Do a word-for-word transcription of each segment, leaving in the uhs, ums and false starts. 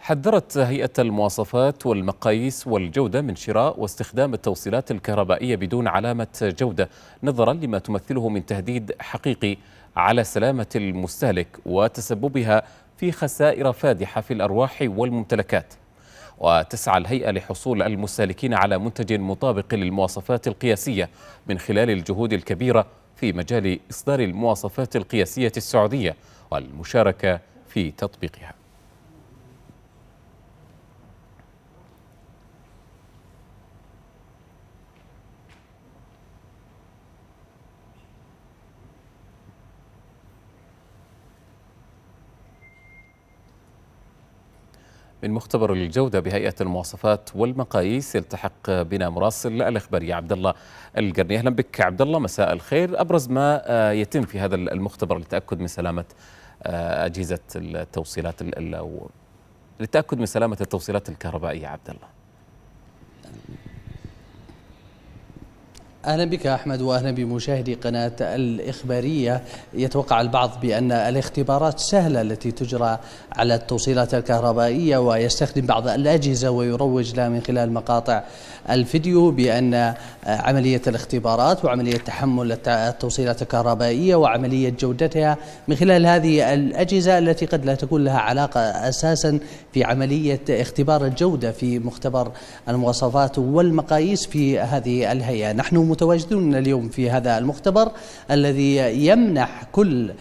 حذرت هيئة المواصفات والمقاييس والجودة من شراء واستخدام التوصيلات الكهربائية بدون علامة جودة، نظرا لما تمثله من تهديد حقيقي على سلامة المستهلك وتسببها في خسائر فادحة في الأرواح والممتلكات. وتسعى الهيئة لحصول المستهلكين على منتج مطابق للمواصفات القياسية من خلال الجهود الكبيرة في مجال إصدار المواصفات القياسية السعودية والمشاركة في تطبيقها. من مختبر الجودة بهيئة المواصفات والمقاييس يلتحق بنا مراسل الإخبارية عبد الله القرني. أهلا بك عبد الله، مساء الخير. أبرز ما يتم في هذا المختبر للتأكد من سلامة أجهزة التوصيلات أو للتأكد من سلامة التوصيلات الكهربائية عبد الله؟ أهلا بك أحمد وأهلا بمشاهدي قناة الإخبارية. يتوقع البعض بأن الاختبارات سهلة التي تجرى على التوصيلات الكهربائية، ويستخدم بعض الأجهزة ويروج لها من خلال مقاطع الفيديو بأن عملية الاختبارات وعملية تحمل التوصيلات الكهربائية وعملية جودتها من خلال هذه الأجهزة التي قد لا تكون لها علاقة أساسا في عملية اختبار الجودة في مختبر المواصفات والمقاييس في هذه الهيئة. نحن متواجدون اليوم في هذا المختبر الذي يمنح كل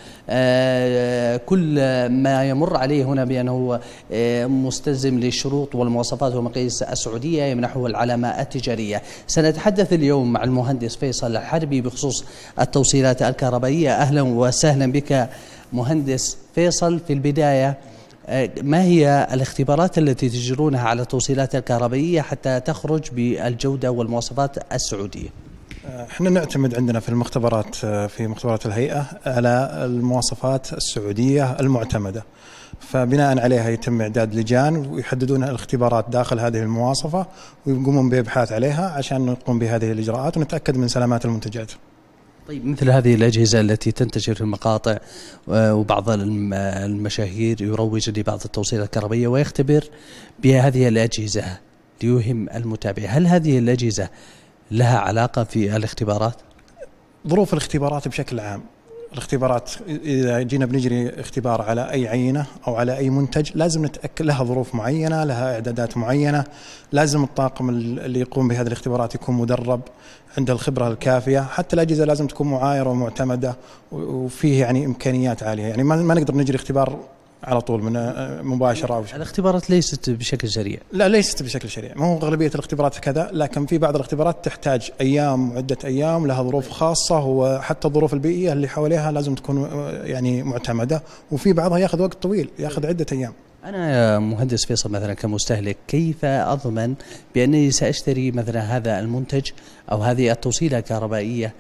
آه كل ما يمر عليه هنا بأنه آه مستلزم للشروط والمواصفات والمقاييس السعودية يمنحه العلامة التجارية. سنتحدث اليوم مع المهندس فيصل الحربي بخصوص التوصيلات الكهربائية. أهلا وسهلا بك مهندس فيصل. في البداية، ما هي الاختبارات التي تجرونها على التوصيلات الكهربائية حتى تخرج بالجودة والمواصفات السعودية؟ احنا نعتمد عندنا في المختبرات في مختبرات الهيئة على المواصفات السعودية المعتمدة، فبناء عليها يتم إعداد لجان ويحددون الاختبارات داخل هذه المواصفة ويقومون بإبحاث عليها عشان نقوم بهذه الإجراءات ونتأكد من سلامات المنتجات. طيب، مثل هذه الأجهزة التي تنتشر في المقاطع وبعض المشاهير يروج لبعض التوصيلات الكهربائية ويختبر بهذه الأجهزة ليوهم المتابع، هل هذه الأجهزة لها علاقة في الاختبارات؟ ظروف الاختبارات بشكل عام، الاختبارات إذا جينا بنجري اختبار على أي عينة أو على أي منتج لازم نتأكد لها ظروف معينة، لها إعدادات معينة، لازم الطاقم اللي يقوم بهذه الاختبارات يكون مدرب عنده الخبرة الكافية، حتى الأجهزة لازم تكون معايرة ومعتمدة وفيه يعني إمكانيات عالية، يعني ما ما نقدر نجري اختبار على طول من مباشرة أو شيء. الاختبارات ليست بشكل سريع؟ لا، ليست بشكل سريع، ما هو أغلبية الاختبارات كذا، لكن في بعض الاختبارات تحتاج أيام وعدة أيام، لها ظروف خاصة، وحتى الظروف البيئية اللي حواليها لازم تكون يعني معتمدة، وفي بعضها يأخذ وقت طويل، يأخذ عدة أيام. أنا يا مهندس فيصل مثلا كمستهلك كيف أضمن بأنني سأشتري مثلا هذا المنتج أو هذه التوصيلة الكهربائية،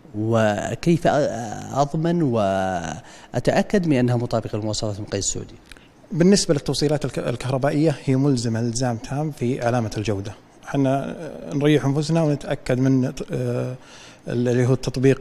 وكيف أضمن وأتأكد من أنها مطابقة للمواصفات والمقاييس السعودية؟ بالنسبة للتوصيلات الكهربائية هي ملزمة الزام تام في علامة الجودة. احنا نريح أنفسنا ونتأكد من اللي هو التطبيق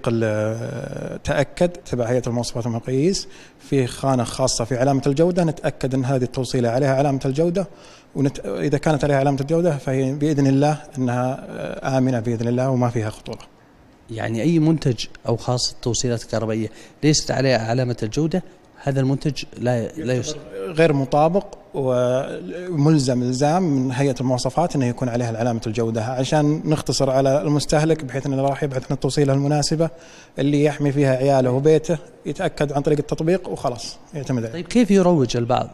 تأكد تبع هيئة المواصفات والمقاييس في خانة خاصة في علامة الجودة، نتأكد أن هذه التوصيلة عليها علامة الجودة، وإذا كانت عليها علامة الجودة فهي بإذن الله أنها آمنة بإذن الله وما فيها خطورة. يعني أي منتج أو خاصة التوصيلات الكهربائية ليست عليها علامة الجودة هذا المنتج لا لا يصدر، غير مطابق وملزم الزام من هيئة المواصفات أنه يكون عليها علامة الجودة، عشان نختصر على المستهلك بحيث أنه راح يبحث عن التوصيلة المناسبة اللي يحمي فيها عياله وبيته، يتأكد عن طريق التطبيق وخلاص يعتمد عليه. طيب، كيف يروج البعض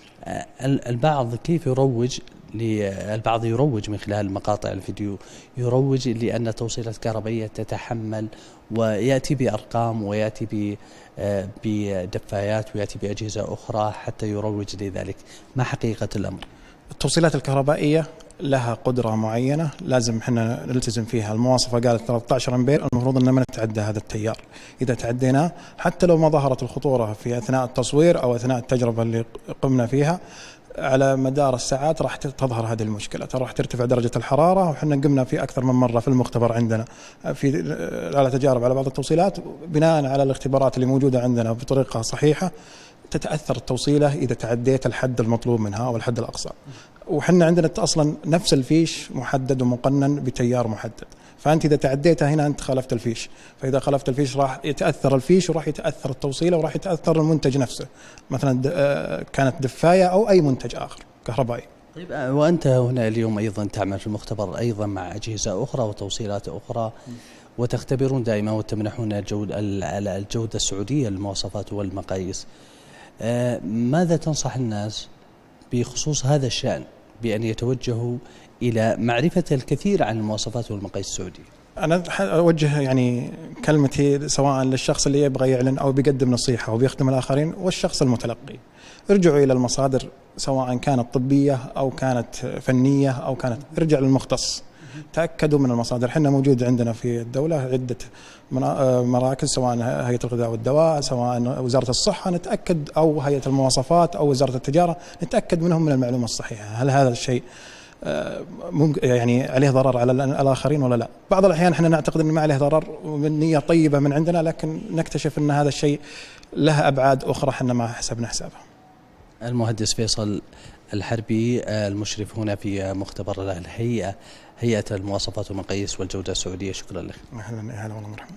البعض كيف يروج البعض يروج من خلال مقاطع الفيديو، يروج لأن التوصيلات الكهربائية تتحمل ويأتي بأرقام ويأتي بدفايات ويأتي بأجهزة أخرى حتى يروج لذلك، ما حقيقة الأمر؟ التوصيلات الكهربائية لها قدرة معينة لازم احنا نلتزم فيها، المواصفة قالت ثلاثة عشر أمبير، المفروض أن ما نتعدى هذا التيار، إذا تعدينا حتى لو ما ظهرت الخطورة في أثناء التصوير أو أثناء التجربة اللي قمنا فيها على مدار الساعات راح تظهر هذه المشكلة، راح ترتفع درجة الحرارة، وحنا قمنا في أكثر من مرة في المختبر عندنا في على تجارب على بعض التوصيلات بناء على الاختبارات اللي موجودة عندنا بطريقة صحيحة تتأثر التوصيلة إذا تعديت الحد المطلوب منها أو الحد الأقصى. وحنا عندنا أصلا نفس الفيش محدد ومقنن بتيار محدد، فأنت إذا تعديتها هنا أنت خالفت الفيش، فإذا خالفت الفيش راح يتأثر الفيش وراح يتأثر التوصيلة وراح يتأثر المنتج نفسه، مثلا كانت دفاية أو أي منتج آخر كهربائي. طيب وأنت هنا اليوم أيضا تعمل في المختبر أيضا مع أجهزة أخرى وتوصيلات أخرى، وتختبرون دائما وتمنحون الجودة الجودة السعودية للمواصفات والمقاييس. ماذا تنصح الناس بخصوص هذا الشأن بأن يتوجهوا إلى معرفة الكثير عن المواصفات والمقاييس السعودية؟ أنا أوجه يعني كلمتي سواء للشخص اللي يبغى يعلن أو بيقدم نصيحة أو بيخدم الآخرين والشخص المتلقي، ارجعوا إلى المصادر سواء كانت طبية أو كانت فنية أو كانت، ارجع للمختص، تأكدوا من المصادر. حنا موجود عندنا في الدولة عدة مراكز سواء هيئة الغذاء والدواء سواء وزارة الصحة، نتأكد أو هيئة المواصفات أو وزارة التجارة، نتأكد منهم من المعلومة الصحيحة، هل هذا الشيء يعني عليه ضرر على الآخرين ولا لا. بعض الأحيان احنا نعتقد أنه ما عليه ضرر ومن نية طيبة من عندنا، لكن نكتشف أن هذا الشيء له أبعاد أخرى احنا ما حسبنا حسابها. المهندس فيصل الحربي المشرف هنا في مختبر الهيئة هيئة المواصفات والمقاييس والجودة السعودية، شكرا لك. أهلا أهلا والله مرحبا.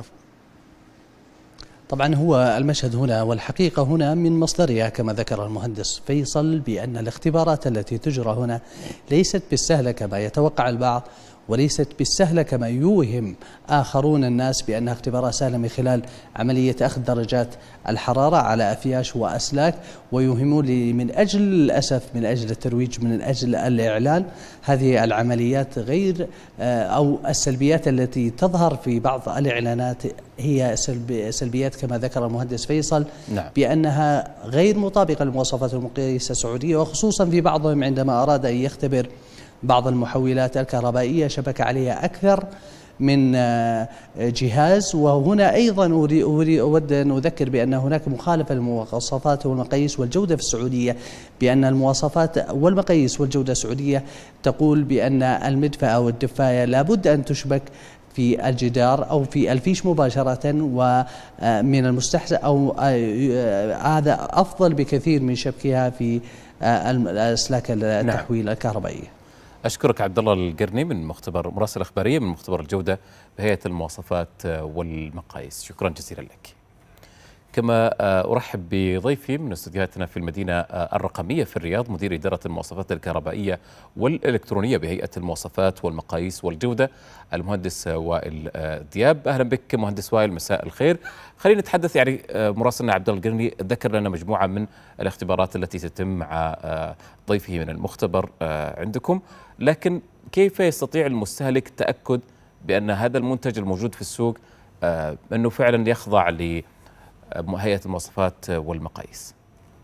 طبعا هو المشهد هنا والحقيقة هنا من مصدرها كما ذكر المهندس فيصل بأن الاختبارات التي تجرى هنا ليست بالسهلة كما يتوقع البعض، وليست بالسهلة كما يوهم آخرون الناس بأنها اختبارات سهلة من خلال عملية أخذ درجات الحرارة على أفياش وأسلاك، ويوهمون لي من أجل الأسف من أجل الترويج من أجل الإعلان هذه العمليات غير أو السلبيات التي تظهر في بعض الإعلانات هي سلبيات كما ذكر المهندس فيصل. نعم. بأنها غير مطابقة للمواصفات والمقاييس السعودية، وخصوصا في بعضهم عندما أراد أن يختبر بعض المحولات الكهربائية شبك عليها أكثر من جهاز. وهنا أيضا أود أن أذكر بأن هناك مخالفة للمواصفات والمقاييس والجودة في السعودية، بأن المواصفات والمقاييس والجودة السعودية تقول بأن المدفأة والدفاية لابد أن تشبك في الجدار أو في الفيش مباشرة، ومن المستحسن أو هذا أفضل بكثير من شبكها في الأسلاك التحويل الكهربائية. أشكرك عبد الله القرني من مختبر مراسل إخبارية من مختبر الجودة بهيئة المواصفات والمقاييس، شكرا جزيلا لك. كما أرحب بضيفي من استديوهاتنا في المدينة الرقمية في الرياض مدير إدارة المواصفات الكهربائية والإلكترونية بهيئة المواصفات والمقاييس والجودة المهندس وائل دياب. أهلا بك مهندس وائل، مساء الخير. خلينا نتحدث، يعني مراسلنا عبد الله القرني ذكر لنا مجموعة من الاختبارات التي تتم مع ضيفه من المختبر عندكم، لكن كيف يستطيع المستهلك تأكد بأن هذا المنتج الموجود في السوق أنه فعلا يخضع ل هيئة المواصفات والمقاييس؟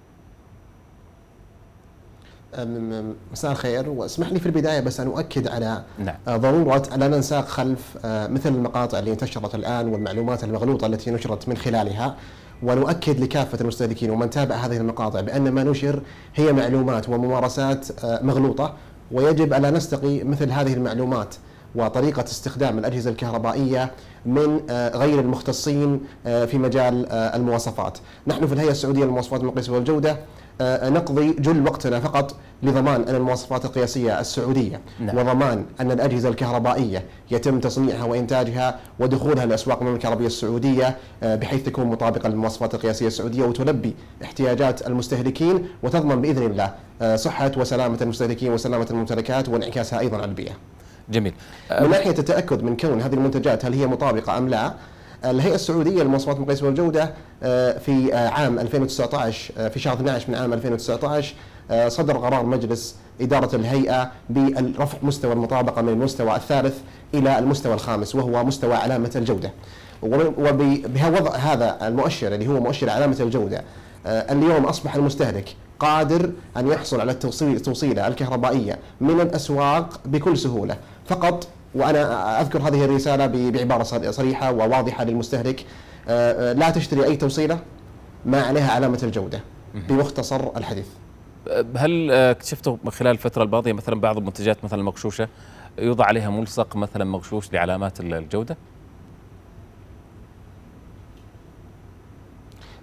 مساء الخير، واسمح لي في البداية بس أن أؤكد على نعم. ضرورة أن لا ننساق خلف مثل المقاطع اللي انتشرت الآن والمعلومات المغلوطة التي نشرت من خلالها، ونؤكد لكافة المستهلكين ومن تابع هذه المقاطع بأن ما نشر هي معلومات وممارسات مغلوطة، ويجب ألا نستقي مثل هذه المعلومات وطريقة استخدام الأجهزة الكهربائية من غير المختصين في مجال المواصفات. نحن في الهيئة السعودية للمواصفات والمقاييس والجودة نقضي جل وقتنا فقط لضمان أن المواصفات القياسية السعودية نعم. وضمان أن الأجهزة الكهربائية يتم تصنيعها وإنتاجها ودخولها لأسواق المملكة العربية السعودية بحيث تكون مطابقة للمواصفات القياسية السعودية وتلبي احتياجات المستهلكين وتضمن بإذن الله صحة وسلامة المستهلكين وسلامة الممتلكات وانعكاسها أيضا على البيئة. جميل. من ناحية التأكد من كون هذه المنتجات هل هي مطابقة أم لا، الهيئة السعودية للمواصفات والمقاييس والجودة في عام ألفين وتسعة عشر في شهر اثني عشر من عام ألفين وتسعة عشر صدر قرار مجلس إدارة الهيئة برفع مستوى المطابقة من المستوى الثالث إلى المستوى الخامس وهو مستوى علامة الجودة. وبوضع هذا المؤشر اللي هو مؤشر علامة الجودة اليوم أصبح المستهلك قادر أن يحصل على التوصيلة الكهربائية من الأسواق بكل سهولة فقط. وأنا أذكر هذه الرسالة بعبارة صريحة وواضحة للمستهلك: لا تشتري أي توصيلة ما عليها علامة الجودة، بمختصر الحديث. هل اكتشفتوا خلال الفترة الماضية مثلا بعض المنتجات مثلا المغشوشة يوضع عليها ملصق مثلا مغشوش لعلامات الجودة؟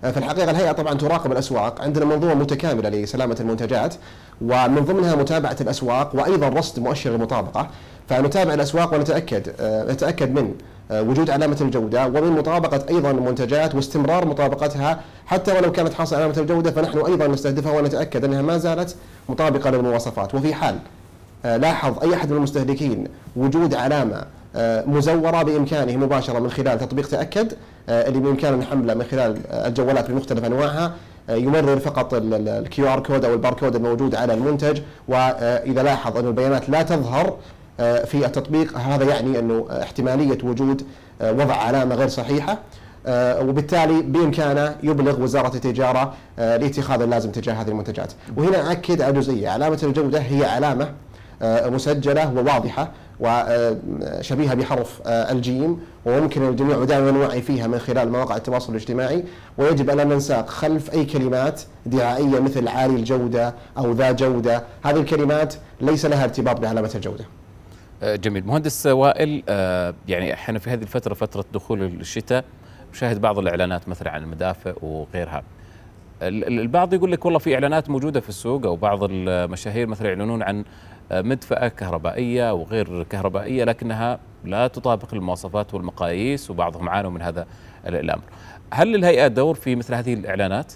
في الحقيقة الهيئة طبعا تراقب الأسواق، عندنا منظومة متكاملة لسلامة المنتجات ومن ضمنها متابعة الأسواق وأيضا رصد مؤشر المطابقة. فنتابع الأسواق ونتأكد نتأكد من وجود علامة الجودة ومن مطابقة أيضا المنتجات واستمرار مطابقتها، حتى ولو كانت حاصلة علامة الجودة فنحن أيضا نستهدفها ونتأكد أنها ما زالت مطابقة للمواصفات. وفي حال لاحظ أي أحد من المستهلكين وجود علامة مزورة بإمكانه مباشرة من خلال تطبيق تأكد اللي بإمكاننا حمله من خلال الجوالات بمختلف أنواعها، يمرر فقط الكيو ار كود أو الباركود الموجود على المنتج، وإذا لاحظ أن البيانات لا تظهر في التطبيق هذا يعني أنه احتمالية وجود وضع علامة غير صحيحة، وبالتالي بإمكانه يبلغ وزارة التجارة لاتخاذ اللازم تجاه هذه المنتجات. وهنا أكد على جزئية، علامة الجودة هي علامة مسجلة وواضحة وشبيهة بحرف الجيم، وممكن الجميع دائما نوعي فيها من خلال مواقع التواصل الاجتماعي، ويجب أن ننساق خلف أي كلمات دعائية مثل عالي الجودة أو ذا جودة. هذه الكلمات ليس لها ارتباط بعلامة الجودة. جميل. مهندس وائل، يعني احنا في هذه الفترة فترة دخول الشتاء نشاهد بعض الإعلانات مثلا عن المدافئ وغيرها. البعض يقول لك والله في إعلانات موجودة في السوق، أو بعض المشاهير مثلا يعلنون عن مدفأة كهربائية وغير كهربائية لكنها لا تطابق المواصفات والمقاييس، وبعضهم عانوا من هذا الأمر. هل للهيئة دور في مثل هذه الإعلانات؟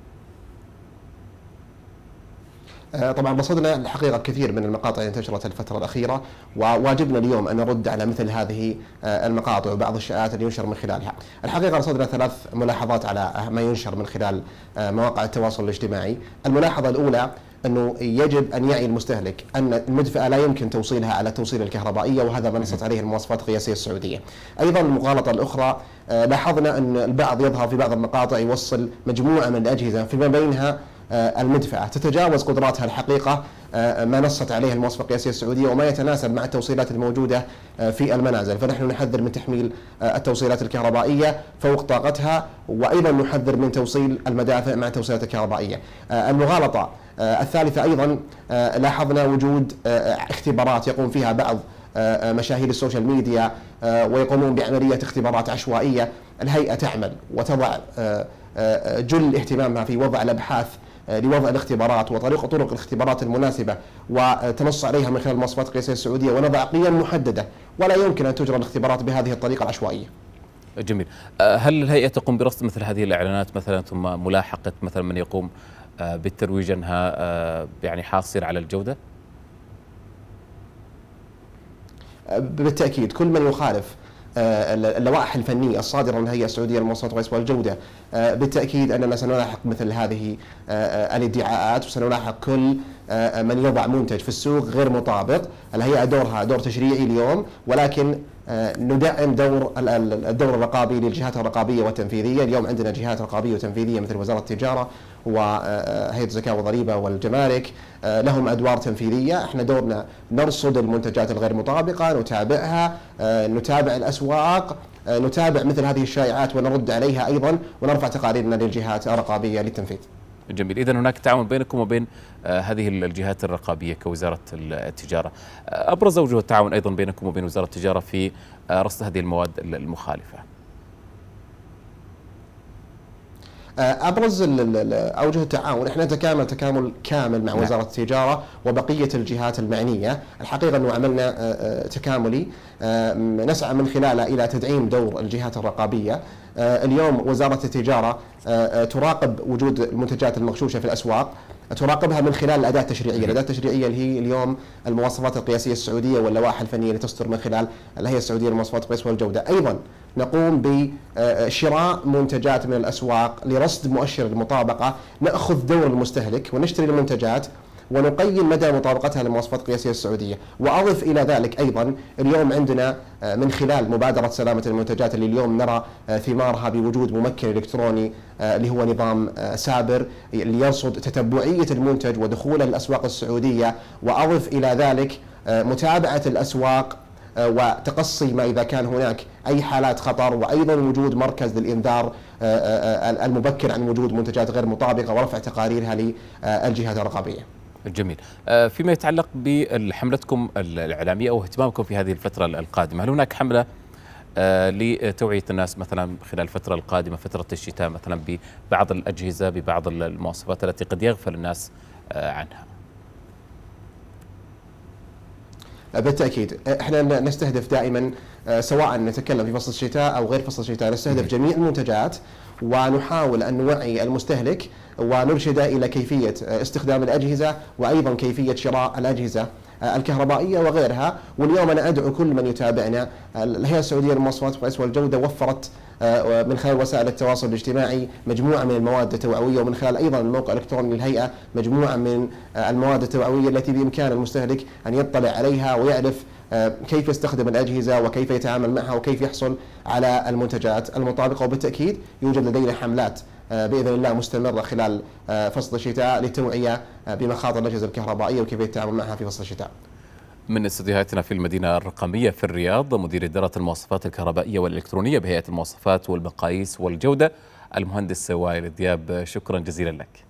طبعا رصدنا الحقيقة كثير من المقاطع اللي انتشرت الفترة الأخيرة، وواجبنا اليوم أن نرد على مثل هذه المقاطع وبعض الشائعات اللي ينشر من خلالها. الحقيقة رصدنا ثلاث ملاحظات على ما ينشر من خلال مواقع التواصل الاجتماعي. الملاحظة الأولى أنه يجب أن يعي المستهلك أن المدفأة لا يمكن توصيلها على التوصيل الكهربائية، وهذا ما نصت عليه المواصفات القياسية السعودية. أيضا المغالطة الأخرى، لاحظنا أن البعض يظهر في بعض المقاطع يوصل مجموعة من الأجهزة فيما بينها المدفأة تتجاوز قدراتها الحقيقة ما نصت عليه المواصفة القياسية السعودية وما يتناسب مع التوصيلات الموجودة في المنازل. فنحن نحذر من تحميل التوصيلات الكهربائية فوق طاقتها، وأيضا نحذر من توصيل المدافئ مع التوصيلات الكهربائية. المغالطة الثالثة أيضا، لاحظنا وجود اختبارات يقوم فيها بعض مشاهير السوشيال ميديا ويقومون بعملية اختبارات عشوائية. الهيئة تعمل وتضع جل اهتمامها في وضع الأبحاث لوضع الاختبارات وطريقة طرق الاختبارات المناسبة وتنص عليها من خلال المواصفات القياسية السعودية، ونضع قيم محددة، ولا يمكن أن تجرى الاختبارات بهذه الطريقة العشوائية. جميل. هل الهيئة تقوم برصد مثل هذه الإعلانات مثلا ثم ملاحقة مثلا من يقوم بالترويج أنها يعني حاصل على الجودة؟ بالتأكيد كل من يخالف اللوائح الفنية الصادرة من الهيئة السعودية للمواصفات والقياس والجودة بالتأكيد أننا سنلاحق مثل هذه الادعاءات، وسنلاحق كل من يضع منتج في السوق غير مطابق. الهيئة دورها دور تشريعي اليوم، ولكن ندعم دور الدور الرقابي للجهات الرقابية والتنفيذية. اليوم عندنا جهات رقابية وتنفيذية مثل وزارة التجارة وهيئة الزكاة والضريبة والجمارك، لهم أدوار تنفيذية. احنا دورنا نرصد المنتجات الغير مطابقة، نتابعها، نتابع الأسواق، نتابع مثل هذه الشائعات ونرد عليها أيضا، ونرفع تقاريرنا للجهات الرقابية للتنفيذ. جميل. إذن هناك تعاون بينكم وبين هذه الجهات الرقابية كوزارة التجارة. أبرز أوجه التعاون أيضا بينكم وبين وزارة التجارة في رصد هذه المواد المخالفة؟ أبرز أوجه التعاون، إحنا نتكامل تكامل كامل مع وزارة التجارة وبقية الجهات المعنية. الحقيقة أنه عملنا تكاملي نسعى من خلاله إلى تدعيم دور الجهات الرقابية. اليوم وزارة التجارة تراقب وجود المنتجات المغشوشة في الأسواق، تراقبها من خلال الأداة التشريعية. الأداة التشريعية اللي هي اليوم المواصفات القياسية السعودية واللوائح الفنية اللي تصدر من خلال الهيئة السعودية للمواصفات القياس والجودة. أيضا نقوم بشراء منتجات من الأسواق لرصد مؤشر المطابقة، نأخذ دور المستهلك ونشتري المنتجات ونقيم مدى مطابقتها للمواصفات القياسية السعودية. وأضف إلى ذلك أيضا اليوم عندنا من خلال مبادرة سلامة المنتجات اللي اليوم نرى ثمارها بوجود ممكن إلكتروني اللي هو نظام سابر اللي يرصد تتبعية المنتج ودخوله للأسواق السعودية. وأضف إلى ذلك متابعة الأسواق وتقصي ما إذا كان هناك أي حالات خطر، وأيضا وجود مركز للإنذار المبكر عن وجود منتجات غير مطابقة ورفع تقاريرها للجهات الرقابية. جميل. فيما يتعلق بحملتكم الإعلامية أو اهتمامكم في هذه الفترة القادمة، هل هناك حملة لتوعية الناس مثلا خلال الفترة القادمة فترة الشتاء مثلا ببعض الأجهزة ببعض المواصفات التي قد يغفل الناس عنها؟ بالتأكيد احنا نستهدف دائما سواء نتكلم في فصل الشتاء أو غير فصل الشتاء، نستهدف جميع المنتجات ونحاول أن نوعي المستهلك ونرشده إلى كيفية استخدام الأجهزة وأيضا كيفية شراء الأجهزة الكهربائية وغيرها. واليوم أنا أدعو كل من يتابعنا، الهيئة السعودية للمواصفات والمقاييس والجودة وفرت من خلال وسائل التواصل الاجتماعي مجموعة من المواد التوعوية، ومن خلال أيضا الموقع الإلكتروني للهيئة مجموعة من المواد التوعوية التي بإمكان المستهلك أن يطلع عليها ويعرف كيف يستخدم الأجهزة وكيف يتعامل معها وكيف يحصل على المنتجات المطابقة. وبالتأكيد يوجد لدينا حملات بإذن الله مستمرة خلال فصل الشتاء للتوعية بمخاطر الأجهزة الكهربائية وكيف التعامل معها في فصل الشتاء. من استديوهاتنا في المدينة الرقمية في الرياض، مدير إدارة المواصفات الكهربائية والإلكترونية بهيئة المواصفات والمقاييس والجودة، المهندس وائل دياب، شكرا جزيلا لك.